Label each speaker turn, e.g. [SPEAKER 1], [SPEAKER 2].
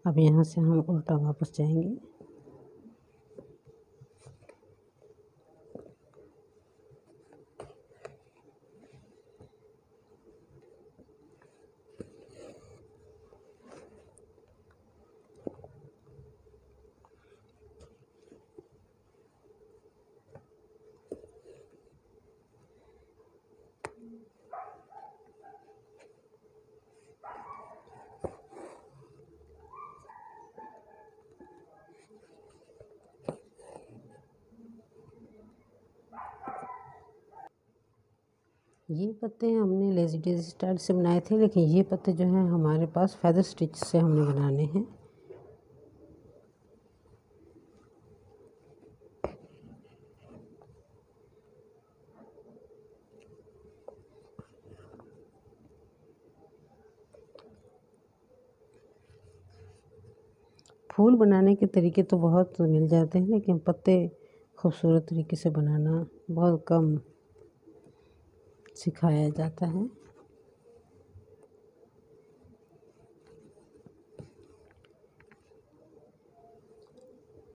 [SPEAKER 1] अब यहाँ से हम उल्टा वापस जाएंगे। ये पत्ते हमने लेज़ी डेज़ी स्टाइल से बनाए थे, लेकिन ये पत्ते जो हैं हमारे पास फेदर स्टिच से हमने बनाने हैं। फूल बनाने के तरीके तो बहुत मिल जाते हैं, लेकिन पत्ते खूबसूरत तरीके से बनाना बहुत कम सिखाया जाता है।